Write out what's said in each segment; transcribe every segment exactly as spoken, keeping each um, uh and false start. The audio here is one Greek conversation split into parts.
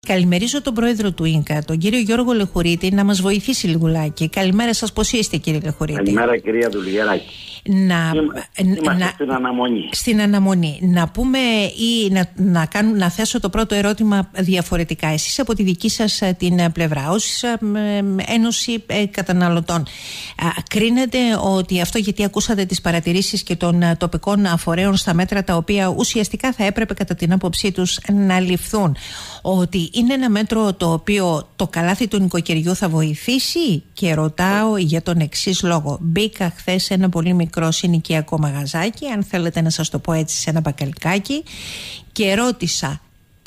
Καλημερίζω τον πρόεδρο του Ίνκα, τον κύριο Γιώργο Λεχουρίτη, να μας βοηθήσει λιγουλάκι. Καλημέρα σας, πώς είστε κύριε Λεχουρίτη? Καλημέρα κυρία Δουλγεράκη. Να, Είμαστε να, στην αναμονή. Στην αναμονή. Να πούμε ή να, να, κάνουν, να θέσω το πρώτο ερώτημα διαφορετικά. Εσείς από τη δική σας την πλευρά, ως Ένωση Καταναλωτών, κρίνετε ότι αυτό, γιατί ακούσατε τις παρατηρήσεις και των τοπικών φορέων στα μέτρα τα οποία ουσιαστικά θα έπρεπε κατά την άποψή τους να ληφθούν, ότι είναι ένα μέτρο το οποίο το καλάθι του νοικοκυριού θα βοηθήσει? Και ρωτάω για τον εξής λόγο. Μπήκα χθες σε ένα πολύ μικρό συνοικιακό μαγαζάκι, αν θέλετε να σας το πω έτσι, σε ένα μπακαλικάκι, και ρώτησα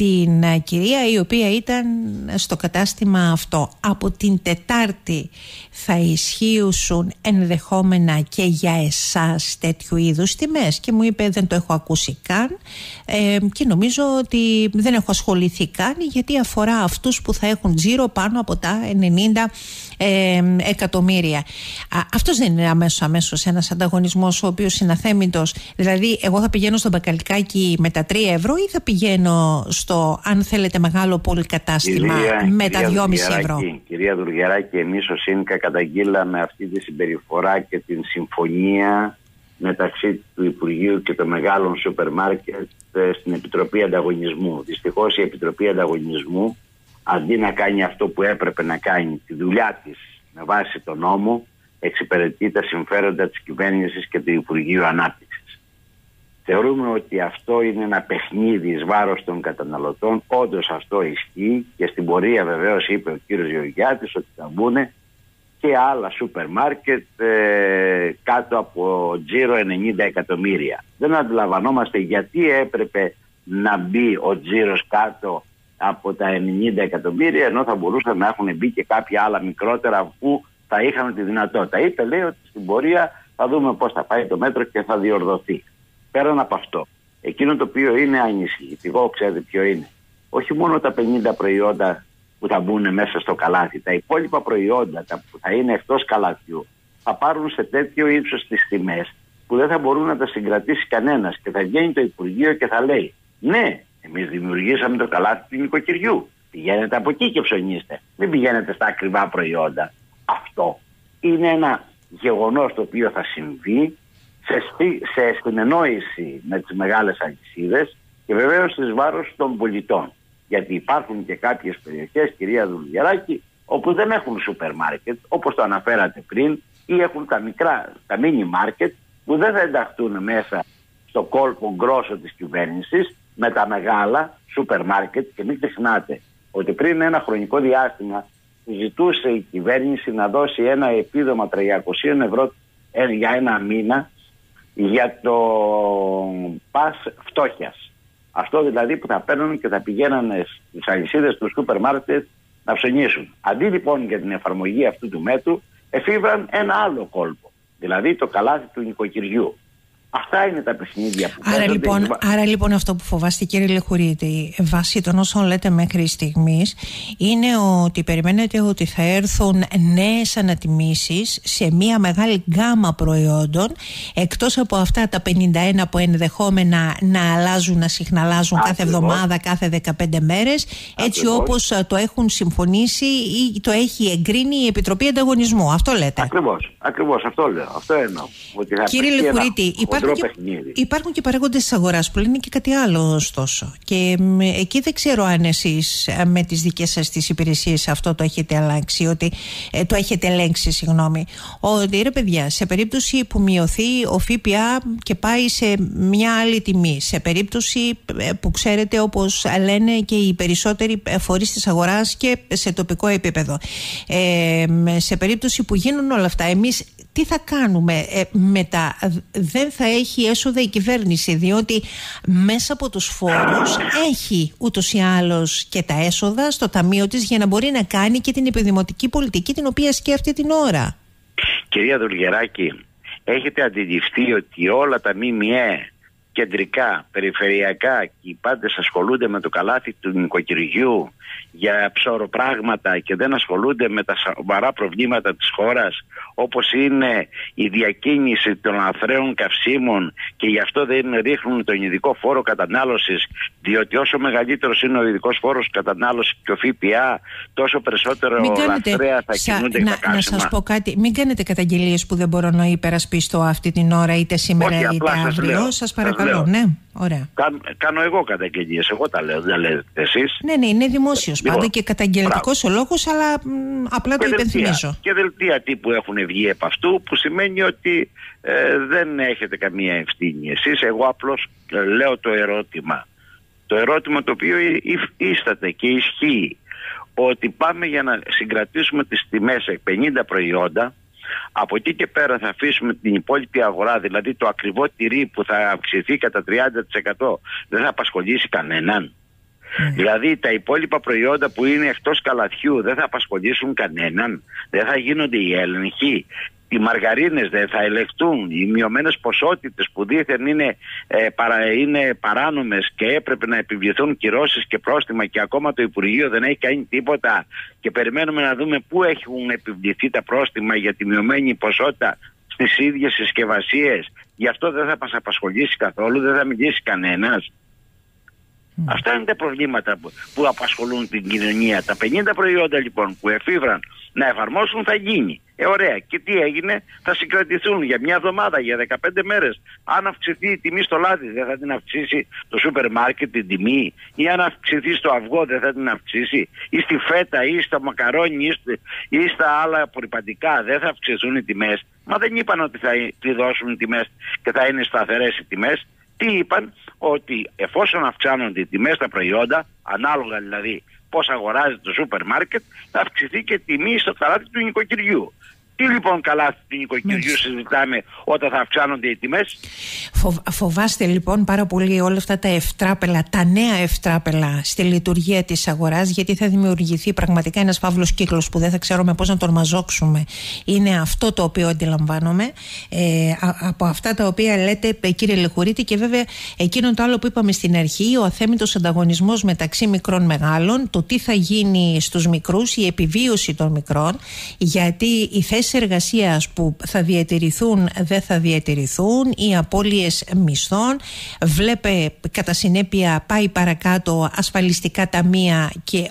την κυρία η οποία ήταν στο κατάστημα αυτό, από την Τετάρτη θα ισχύουν ενδεχόμενα και για εσάς τέτοιου είδους τιμές? Και μου είπε δεν το έχω ακούσει καν ε, και νομίζω ότι δεν έχω ασχοληθεί καν, γιατί αφορά αυτούς που θα έχουν τζίρο πάνω από τα ενενήντα ε, εκατομμύρια. Α, αυτός δεν είναι αμέσως αμέσως ένας ανταγωνισμός ο οποίος είναι αθέμητος? Δηλαδή εγώ θα πηγαίνω στο μπακαλικάκι με τα τρία ευρώ ή θα πηγαίνω στο, αν θέλετε, μεγάλο πολυκατάστημα με τα δυόμισι ευρώ? Κυρία Δουλγεράκη, εμείς ως ΣΥΝΚΑ καταγγείλαμε αυτή τη συμπεριφορά και την συμφωνία μεταξύ του Υπουργείου και των μεγάλων σούπερ μάρκετ στην Επιτροπή Ανταγωνισμού. Δυστυχώς η Επιτροπή Ανταγωνισμού, αντί να κάνει αυτό που έπρεπε να κάνει, τη δουλειά της με βάση τον νόμο, εξυπηρετεί τα συμφέροντα της κυβέρνησης και του Υπουργείου Ανάπτυξης. Θεωρούμε ότι αυτό είναι ένα παιχνίδι εις βάρος των καταναλωτών. Όντως αυτό ισχύει και στην πορεία βεβαίως είπε ο κύριος Γεωργιάτης ότι θα μπουν και άλλα σούπερ μάρκετ ε, κάτω από τζίρο ενενήντα εκατομμύρια. Δεν αντιλαμβανόμαστε γιατί έπρεπε να μπει ο τζίρος κάτω από τα ενενήντα εκατομμύρια, ενώ θα μπορούσαν να έχουν μπει και κάποια άλλα μικρότερα που θα είχαν τη δυνατότητα. Είπε, λέει, ότι στην πορεία θα δούμε πώς θα πάει το μέτρο και θα διορθωθεί. Πέραν από αυτό, εκείνο το οποίο είναι ανησυχητικό, ξέρετε ποιο είναι? Όχι μόνο τα πενήντα προϊόντα που θα μπουν μέσα στο καλάθι, τα υπόλοιπα προϊόντα τα που θα είναι εκτός καλαθιού θα πάρουν σε τέτοιο ύψος τις τιμές που δεν θα μπορούν να τα συγκρατήσει κανένας, και θα βγαίνει το Υπουργείο και θα λέει ναι, εμείς δημιουργήσαμε το καλάθι του νοικοκυριού, πηγαίνετε από εκεί και ψωνίστε, μην πηγαίνετε στα ακριβά προϊόντα. Αυτό είναι ένα γεγονός το οποίο θα συμβεί σε, σε συνεννόηση με τις μεγάλες αλυσίδες και βεβαίως στις βάρος των πολιτών. Γιατί υπάρχουν και κάποιες περιοχές, κυρία Δουλγεράκη, όπου δεν έχουν σούπερ μάρκετ, όπως το αναφέρατε πριν, ή έχουν τα μικρά, τα μίνι μάρκετ, που δεν θα ενταχθούν μέσα στο κόλπο γκρόσο της κυβέρνησης με τα μεγάλα σούπερ μάρκετ. Και μην ξεχνάτε ότι πριν ένα χρονικό διάστημα ζητούσε η κυβέρνηση να δώσει ένα επίδομα τριακόσια ευρώ για ένα μήνα για το πας φτώχειας. Αυτό δηλαδή που θα παίρνουν και θα πηγαίνανε στις αλυσίδες του σούπερ μάρκετ να ψωνίσουν. Αντί λοιπόν για την εφαρμογή αυτού του μέτρου, εφήβραν ένα άλλο κόλπο, δηλαδή το καλάθι του νοικοκυριού. Αυτά είναι τα παιχνίδια που άρα λοιπόν, άρα λοιπόν αυτό που φοβάστε, κύριε Λεχουρίτη, βάσει των όσων λέτε μέχρι στιγμής, είναι ότι περιμένετε ότι θα έρθουν νέες ανατιμήσεις σε μια μεγάλη γκάμα προϊόντων, εκτός από αυτά τα πενήντα ένα που ενδεχόμενα να αλλάζουν, να συχναλάζουν Ακριβώς. κάθε εβδομάδα, κάθε δεκαπέντε μέρες, έτσι Ακριβώς. όπως το έχουν συμφωνήσει ή το έχει εγκρίνει η Επιτροπή Ανταγωνισμού. Αυτό λέτε? Ακριβώς, Ακριβώς αυτό λέω. Αυτό εννοώ. Ότι θα κύριε Λεχουρίτη, Υπάρχουν και, υπάρχουν και παράγοντες της αγοράς που λένε και κάτι άλλο ωστόσο. Και μ, εκεί δεν ξέρω αν εσείς με τις δικές σας τις υπηρεσίες αυτό το έχετε αλλάξει, ότι ε, το έχετε ελέγξει, συγγνώμη. Ότι ρε παιδιά, σε περίπτωση που μειωθεί ο ΦΠΑ και πάει σε μια άλλη τιμή, σε περίπτωση ε, που ξέρετε, όπως λένε και οι περισσότεροι φορείς της αγοράς και σε τοπικό επίπεδο, ε, σε περίπτωση που γίνουν όλα αυτά, εμείς τι θα κάνουμε ε, μετά? Δεν θα έχει έσοδα η κυβέρνηση, διότι μέσα από τους φόρους έχει ούτως ή άλλως και τα έσοδα στο ταμείο της για να μπορεί να κάνει και την επιδημοτική πολιτική την οποία σκέφτεται την ώρα. Κυρία Δουλγεράκη, έχετε αντιληφθεί ότι όλα τα ΜΜΕ κεντρικά, περιφερειακά και οι πάντες ασχολούνται με το καλάθι του νοικοκυριού για ψωροπράγματα και δεν ασχολούνται με τα σοβαρά προβλήματα της χώρας, όπως είναι η διακίνηση των αθρέων καυσίμων, και γι' αυτό δεν ρίχνουν τον ειδικό φόρο κατανάλωσης, διότι όσο μεγαλύτερος είναι ο ειδικός φόρος κατανάλωσης και ο ΦΠΑ, τόσο περισσότερο λαθρέα θα σα, κινούνται να, τα καύσιμα. Να σας πω κάτι, μην κάνετε καταγγελίες που δεν μπορώ να υπερασπιστώ αυτή την ώρα, είτε σήμερα Όχι, είτε σας αύριο. λέω, σας παρακαλώ, σας ναι. Ωραία. Κα, κάνω εγώ καταγγελίες, εγώ τα λέω, δεν λέτε εσείς. Ναι, ναι, είναι δημόσιος Λοιπόν, πάντα και καταγγελτικός ο λόγος, αλλά μ, απλά και το δελτία, υπενθυμίζω. και δελτία τύπου έχουν βγει επ' αυτού, που σημαίνει ότι ε, δεν έχετε καμία ευθύνη εσείς. Εγώ απλώς ε, λέω το ερώτημα. Το ερώτημα το οποίο ίσταται και ισχύει, ότι πάμε για να συγκρατήσουμε τις τιμές σε πενήντα προϊόντα. Από εκεί και πέρα θα αφήσουμε την υπόλοιπη αγορά, δηλαδή το ακριβό τυρί που θα αυξηθεί κατά τριάντα τοις εκατό, δεν θα απασχολήσει κανέναν. Mm. Δηλαδή τα υπόλοιπα προϊόντα που είναι εκτός καλαθιού δεν θα απασχολήσουν κανέναν, δεν θα γίνονται οι έλεγχοι. Οι μαργαρίνες δεν θα ελεγχτούν, οι μειωμένες ποσότητες που δήθεν είναι, ε, παρα, είναι παράνομες και έπρεπε να επιβληθούν κυρώσεις και πρόστιμα, και ακόμα το Υπουργείο δεν έχει κάνει τίποτα και περιμένουμε να δούμε πού έχουν επιβληθεί τα πρόστιμα για τη μειωμένη ποσότητα στις ίδιες συσκευασίες. Γι' αυτό δεν θα μας απασχολήσει καθόλου, δεν θα μιλήσει κανένας. Mm. Αυτά είναι τα προβλήματα που, που απασχολούν την κοινωνία. Τα πενήντα προϊόντα λοιπόν που εφήβραν να εφαρμόσουν θα γίνει. Ε, ωραία. Και τι έγινε? Θα συγκρατηθούν για μια εβδομάδα, για δεκαπέντε μέρες. Αν αυξηθεί η τιμή στο λάδι, δεν θα την αυξήσει το σούπερ μάρκετ την τιμή? Ή αν αυξηθεί στο αυγό, δεν θα την αυξήσει? Ή στη φέτα, ή στο μακαρόνι, ή, στη, ή στα άλλα απορριπαντικά, δεν θα αυξηθούν οι τιμές? Μα δεν είπαν ότι θα κλειδώσουν οι τιμές και θα είναι σταθερές οι τιμές. Τι είπαν? Ότι εφόσον αυξάνονται οι τιμές στα προϊόντα, ανάλογα δηλαδή πώς αγοράζει το σούπερ μάρκετ, θα αυξηθεί και τιμή στο καλάθι του νοικοκυριού. Τι λοιπόν καλάθι του νοικοκυριού συζητάμε όταν θα αυξάνονται οι τιμές? Φοβ, φοβάστε λοιπόν πάρα πολύ όλα αυτά τα ευτράπελα, τα νέα ευτράπελα στη λειτουργία της αγοράς, γιατί θα δημιουργηθεί πραγματικά ένας φαύλος κύκλος που δεν θα ξέρουμε πώς να τον μαζόξουμε. Είναι αυτό το οποίο αντιλαμβάνομαι ε, α, από αυτά τα οποία λέτε, κύριε Λεχουρίτη, και βέβαια εκείνο το άλλο που είπαμε στην αρχή, ο αθέμητος ανταγωνισμός μεταξύ μικρών μεγάλων, το τι θα γίνει στους μικρούς, η επιβίωση των μικρών, γιατί οι θέσεις εργασίας που θα διατηρηθούν δεν θα διατηρηθούν, οι απώλειες μισθών, βλέπε κατά συνέπεια πάει παρακάτω ασφαλιστικά ταμεία και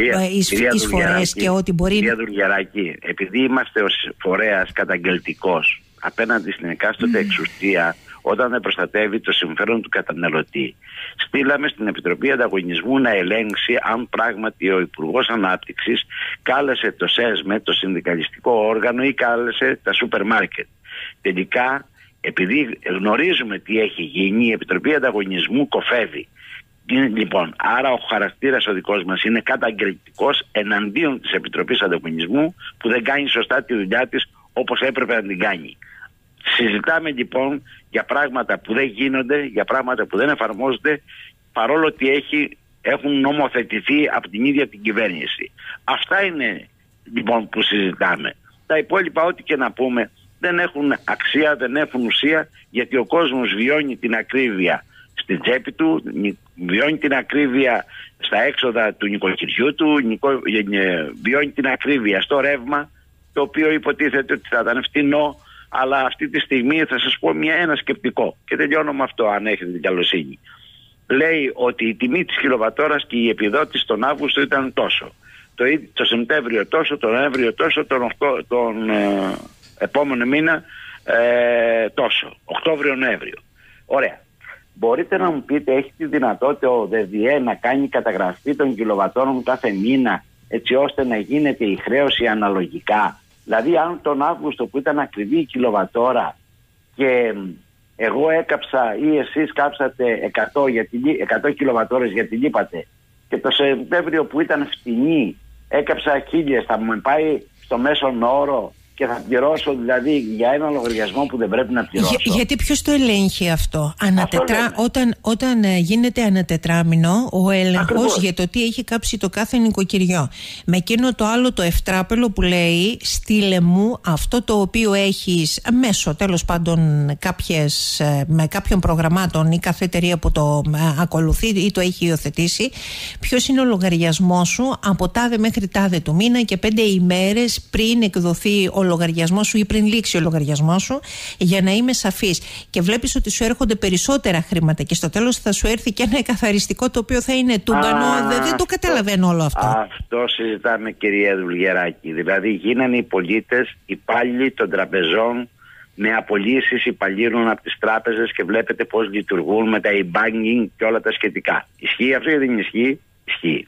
εισφορές και ό,τι μπορεί. Κυρία Δουργεράκη, επειδή είμαστε ως φορέας καταγγελτικός απέναντι στην εκάστοτε mm. εξουσία, όταν δεν προστατεύει το συμφέρον του καταναλωτή, στείλαμε στην Επιτροπή Ανταγωνισμού να ελέγξει αν πράγματι ο Υπουργός Ανάπτυξης κάλεσε το ΣΕΣΜΕ, το συνδικαλιστικό όργανο, ή κάλεσε τα σούπερ μάρκετ. Τελικά, επειδή γνωρίζουμε τι έχει γίνει, η Επιτροπή Ανταγωνισμού κοφεύει. Λοιπόν, άρα ο χαρακτήρας ο δικός μας είναι καταγγελτικός εναντίον της Επιτροπής Ανταγωνισμού, που δεν κάνει σωστά τη δουλειά της όπως έπρεπε να την κάνει. Συζητάμε λοιπόν για πράγματα που δεν γίνονται, για πράγματα που δεν εφαρμόζονται, παρόλο ότι έχει, έχουν νομοθετηθεί από την ίδια την κυβέρνηση. Αυτά είναι λοιπόν που συζητάμε. Τα υπόλοιπα, ό,τι και να πούμε, δεν έχουν αξία, δεν έχουν ουσία, γιατί ο κόσμος βιώνει την ακρίβεια στην τσέπη του, βιώνει την ακρίβεια στα έξοδα του νοικοκυριού του, βιώνει την ακρίβεια στο ρεύμα, το οποίο υποτίθεται ότι θα ήταν φτηνό. Αλλά αυτή τη στιγμή θα σας πω μια, ένα σκεπτικό και τελειώνω με αυτό, αν έχετε την καλοσύνη. Λέει ότι η τιμή της κιλοβατόρας και η επιδότηση τον Αύγουστο ήταν τόσο. Το, το Σεπτέμβριο τόσο, τον Νοέμβριο τόσο, τον, τον ε, επόμενο μήνα ε, τόσο. Οκτώβριο-Νοέμβριο. Ωραία. Μπορείτε να μου πείτε, έχει τη δυνατότητα ο ΔΔΕ να κάνει καταγραφή των κιλοβατόρων κάθε μήνα, έτσι ώστε να γίνεται η χρέωση αναλογικά? Δηλαδή αν τον Αύγουστο που ήταν ακριβή η κιλοβατόρα και εγώ έκαψα ή εσείς κάψατε εκατό, γιατί, εκατό κιλοβατόρες γιατί λείπατε, και το Σεπτέμβριο που ήταν φτηνή έκαψα χίλιες, θα μου πάει στο μέσον όρο και θα πληρώσω δηλαδή για ένα λογαριασμό που δεν πρέπει να πληρώσω. Για, γιατί ποιος το ελέγχει αυτό? Ανατετρά, αυτό όταν, όταν γίνεται ανατετράμινο ο έλεγχος για το τι έχει κάψει το κάθε νοικοκυριό. Με εκείνο το άλλο το ευτράπελο που λέει στείλε μου αυτό το οποίο έχεις μέσω τέλος πάντων κάποιες, με κάποιων προγραμμάτων ή κάθε εταιρεία που το ακολουθεί ή το έχει υιοθετήσει, ποιος είναι ο λογαριασμός σου από τάδε μέχρι τάδε του μήνα και πέντε ημέρες πριν εκδοθεί ο λογαριασμός σου ή πριν λήξει ο λογαριασμός σου, για να είμαι σαφής. Και βλέπεις ότι σου έρχονται περισσότερα χρήματα και στο τέλος θα σου έρθει και ένα εκαθαριστικό το οποίο θα είναι τούμπανο. Δεν, δεν το καταλαβαίνω όλο αυτό. Αυτό συζητάμε, κυρία Δουλγεράκη. Δηλαδή γίνανε οι πολίτες υπάλληλοι των τραπεζών με απολύσεις υπαλλήλων από τις τράπεζες και βλέπετε πώς λειτουργούν με τα e-banking και όλα τα σχετικά. Ισχύει αυτό ή δεν ισχύει? Ισχύει.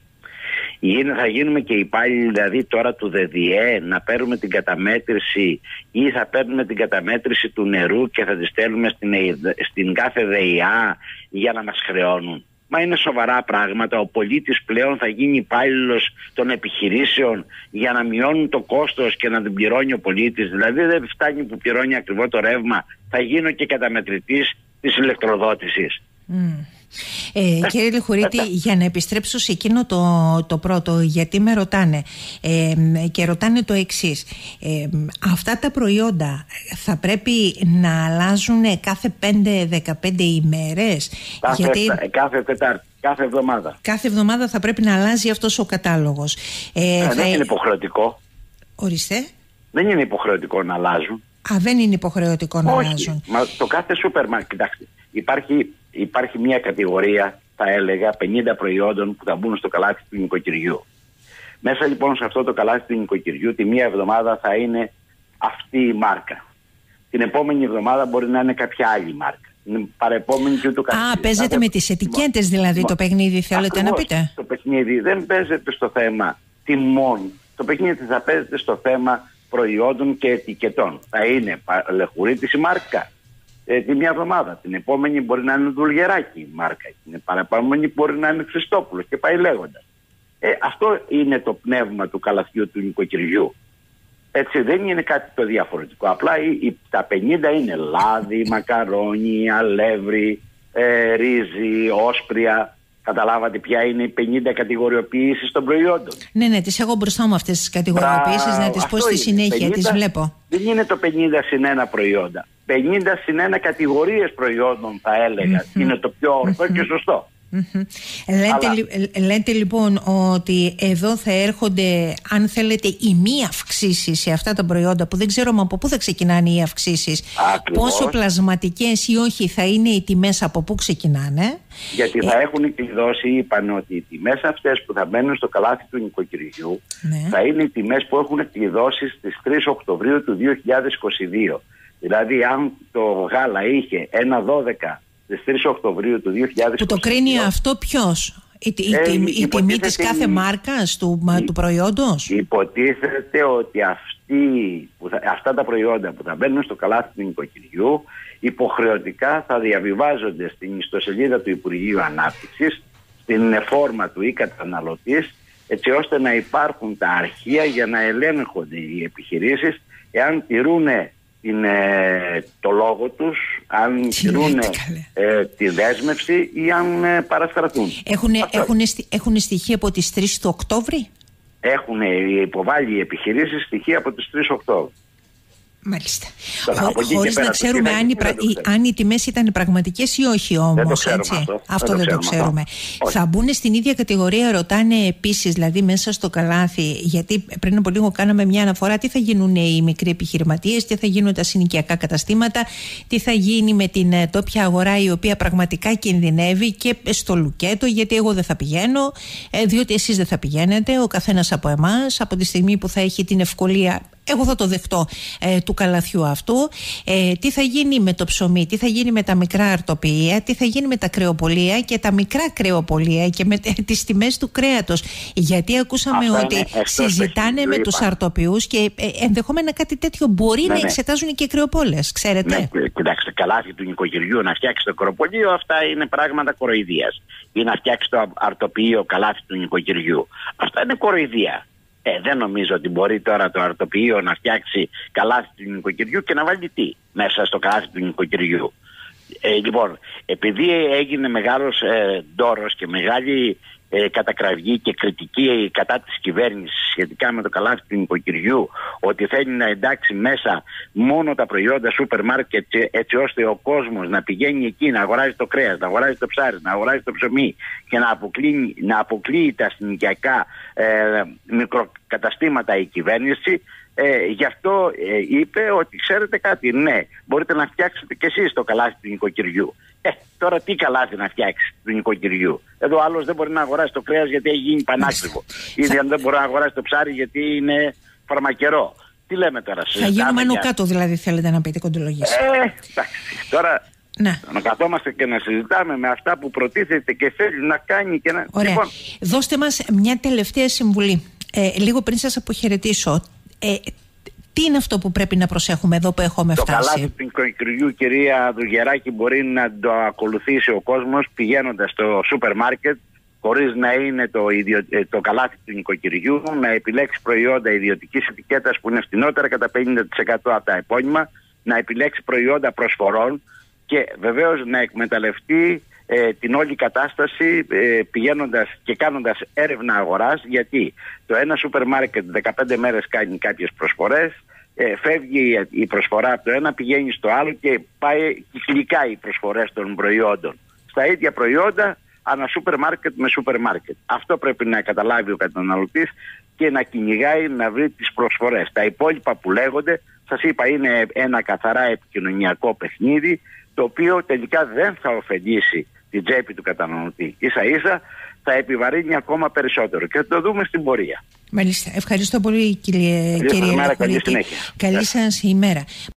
Θα γίνουμε και υπάλληλοι δηλαδή τώρα του ΔΔΕ να παίρνουμε την καταμέτρηση ή θα παίρνουμε την καταμέτρηση του νερού και θα τη στέλνουμε στην, στην κάθε ΔΕΙΑ για να μας χρεώνουν? Μα είναι σοβαρά πράγματα. Ο πολίτης πλέον θα γίνει υπάλληλος των επιχειρήσεων για να μειώνουν το κόστος και να την πληρώνει ο πολίτης. Δηλαδή δεν φτάνει που πληρώνει ακριβό το ρεύμα, θα γίνω και καταμετρητής της ηλεκτροδότησης. Mm. Ε, κύριε Λιχουρίτη, για να επιστρέψω σε εκείνο το, το πρώτο, γιατί με ρωτάνε ε, και ρωτάνε το εξής, ε, αυτά τα προϊόντα θα πρέπει να αλλάζουν κάθε πέντε δεκαπέντε ημέρες? Κάθε, γιατί κάθε Τετάρτη, κάθε εβδομάδα. Κάθε εβδομάδα θα πρέπει να αλλάζει αυτός ο κατάλογος. ε, ε, θα... Δεν είναι υποχρεωτικό. Ορίστε. Δεν είναι υποχρεωτικό να αλλάζουν. Α, δεν είναι υποχρεωτικό να Όχι. αλλάζουν. Μα το κάθε σούπερ μάρκετ, κοιτάξτε, υπάρχει, υπάρχει μια κατηγορία, θα έλεγα, πενήντα προϊόντων που θα μπουν στο καλάθι του νοικοκυριού. Μέσα λοιπόν σε αυτό το καλάθι του νοικοκυριού, τη μία εβδομάδα θα είναι αυτή η μάρκα. Την επόμενη εβδομάδα μπορεί να είναι κάποια άλλη μάρκα. Την παρεπόμενη και ούτω καθεξής. Α, παίζετε Άρα, με τις ετικέτες δηλαδή μα, το παιχνίδι, θέλετε ακριβώς, να πείτε? Το παιχνίδι δεν παίζεται στο θέμα τιμών. Το παιχνίδι θα παίζεται στο θέμα προϊόντων και ετικετών. Θα είναι Λεχουρίτης η μάρκα ε, τη μια εβδομάδα. Την επόμενη μπορεί να είναι Δουλγεράκη η μάρκα. Την παραπάνω μπορεί να είναι Χριστόπουλος και πάει λέγοντας. Ε, αυτό είναι το πνεύμα του καλαθιού του νοικοκυριού. Έτσι, δεν είναι κάτι το διαφορετικό. Απλά οι, οι, τα πενήντα είναι λάδι, μακαρόνι, αλεύρι, ε, ρύζι, όσπρια. Καταλάβατε ποια είναι οι πενήντα κατηγοριοποιήσεις των προϊόντων? Ναι, ναι, τις έχω μπροστά μου αυτές τις κατηγοριοποιήσεις, να τις πω στη συνέχεια, πενήντα, τις βλέπω. Δεν είναι το πενήντα συν ένα προϊόντα. πενήντα συν ένα κατηγορίες προϊόντων, θα έλεγα. Mm-hmm. Είναι το πιο ορθό mm-hmm. και σωστό. Mm-hmm. Λέτε, Αλλά... λέτε λοιπόν ότι εδώ θα έρχονται, αν θέλετε, οι μη αυξήσεις σε αυτά τα προϊόντα που δεν ξέρουμε από πού θα ξεκινάνε οι αυξήσεις. Πόσο πλασματικές ή όχι θα είναι οι τιμές, από πού ξεκινάνε. Γιατί θα ε... έχουν κλειδώσει, είπαν ότι οι τιμές αυτές που θα μπαίνουν στο καλάθι του νοικοκυριού ναι. θα είναι οι τιμές που έχουν κλειδώσει στις τρεις Οκτωβρίου του δύο χιλιάδες είκοσι δύο. Δηλαδή αν το γάλα είχε ένα δώδεκα στις τρεις Οκτωβρίου του δύο χιλιάδες είκοσι δύο. Που το κρίνει αυτό ποιος? Η, η, ε, η, η τιμή της κάθε μάρκας του, η, του προϊόντος? Υποτίθεται ότι αυτοί που θα, αυτά τα προϊόντα που θα μπαίνουν στο καλάθι του νοικοκυριού υποχρεωτικά θα διαβιβάζονται στην ιστοσελίδα του Υπουργείου Ανάπτυξης, στην φόρμα του ή καταναλωτής, έτσι ώστε να υπάρχουν τα αρχεία για να ελέγχονται οι επιχειρήσεις εάν τηρούν την, ε, το λόγο τους, αν τηρούν ε, τη δέσμευση ή αν ε, παραστρατούν. Έχουν στοιχεία από τις τρεις του Οκτώβρη? Έχουν υποβάλει οι επιχειρήσεις στοιχεία από τις τρεις Οκτώβρη. Μάλιστα. Χωρίς να ξέρουμε αν οι, πρα... αν οι τιμές ήταν πραγματικές ή όχι όμως. Δεν το ξέρουμε έτσι. αυτό. Αυτό δεν, δεν το το ξέρουμε. Αυτό. Θα μπουν στην ίδια κατηγορία, ρωτάνε επίσης, δηλαδή μέσα στο καλάθι, γιατί πριν από λίγο κάναμε μια αναφορά, τι θα γίνουν οι μικροί επιχειρηματίες, τι θα γίνουν τα συνοικιακά καταστήματα, τι θα γίνει με την τόπια αγορά η οποία πραγματικά κινδυνεύει και στο λουκέτο, γιατί εγώ δεν θα πηγαίνω, διότι εσείς δεν θα πηγαίνετε, ο καθένας από εμάς, από τη στιγμή που θα έχει την ευκολία. Εγώ θα το δεχτώ ε, του καλαθιού αυτού. Ε, τι θα γίνει με το ψωμί, τι θα γίνει με τα μικρά αρτοποιεία, τι θα γίνει με τα κρεοπολία και τα μικρά κρεοπολία και με ε, τις τιμές του κρέατος. Γιατί ακούσαμε Αυτά ότι συζητάνε με τους αρτοποιούς και ε, ενδεχόμενα κάτι τέτοιο μπορεί ναι, να ναι. εξετάζουν και κρεοπόλες, ξέρετε. Ναι, κοιτάξτε, καλάθι του νοικοκυριού να φτιάξει το κρεοπολείο, αυτά είναι πράγματα κοροϊδίας. Ή να φτιάξει το αρτοποιείο καλάθι του νοικοκυριού. Αυτά είναι κοροϊδία. Ε, δεν νομίζω ότι μπορεί τώρα το αρτοποιείο να φτιάξει καλάθι του νοικοκυριού και να βάλει τι μέσα στο καλάθι του νοικοκυριού. Ε, λοιπόν, επειδή έγινε μεγάλος ε, ντόρος και μεγάλη ε, κατακραυγή και κριτική κατά της κυβέρνησης σχετικά με το καλάθι του νοικοκυριού, ότι θέλει να εντάξει μέσα μόνο τα προϊόντα σούπερ μάρκετ έτσι ώστε ο κόσμος να πηγαίνει εκεί να αγοράζει το κρέας, να αγοράζει το ψάρι, να αγοράζει το ψωμί και να αποκλείει, να αποκλείει τα συνοικιακά ε, μικροκαταστήματα η κυβέρνηση. Ε, γι' αυτό ε, είπε ότι ξέρετε κάτι, ναι, μπορείτε να φτιάξετε κι εσείς το καλάθι του νοικοκυριού. Ε, τώρα τι καλάθι να φτιάξει του νοικοκυριού? Εδώ άλλος δεν μπορεί να αγοράσει το κρέας γιατί έχει γίνει πανάκριβο. Ήδη αν δεν μπορεί να αγοράσει το ψάρι γιατί είναι φαρμακερό. Τι λέμε τώρα? Θα γίνουμε άνω κάτω δηλαδή, θέλετε να πείτε, κοντολογής? Ε, εντάξει, τώρα ναι. να καθόμαστε και να συζητάμε με αυτά που προτίθεται και θέλει να κάνει και να... Ωραία. Λοιπόν, δώστε μας μια τελευταία συμβουλή, ε, λίγο πριν σας αποχαιρετήσω. Ε, τι είναι αυτό που πρέπει να προσέχουμε εδώ που έχουμε το φτάσει? Το καλάθι του νοικοκυριού, κυρία Δουγεράκη, μπορεί να το ακολουθήσει ο κόσμος πηγαίνοντας στο σούπερ μάρκετ, χωρίς να είναι το, ιδιο... το καλάθι του νοικοκυριού, να επιλέξει προϊόντα ιδιωτικής ετικέτας που είναι φτηνότερα κατά πενήντα τοις εκατό από τα επώνυμα, να επιλέξει προϊόντα προσφορών και βεβαίως να εκμεταλλευτεί Ε, την όλη κατάσταση ε, πηγαίνοντας και κάνοντας έρευνα αγοράς, γιατί το ένα σούπερ μάρκετ δεκαπέντε μέρες κάνει κάποιες προσφορές, ε, φεύγει η προσφορά από το ένα, πηγαίνει στο άλλο και πάει κυκλικά οι προσφορές των προϊόντων στα ίδια προϊόντα ανά σούπερ μάρκετ με σούπερ μάρκετ. Αυτό πρέπει να καταλάβει ο καταναλωτής και να κυνηγάει να βρει τις προσφορές. Τα υπόλοιπα που λέγονται, σας είπα, είναι ένα καθαρά επικοινωνιακό παιχνίδι, το οποίο τελικά δεν θα ωφελήσει την τσέπη του καταναλωτή. Ίσα ίσα θα επιβαρύνει ακόμα περισσότερο και θα το δούμε στην πορεία. Μάλιστα. Ευχαριστώ πολύ, κύριε, κύριε Καλή συνέχεια. Καλή σας ημέρα.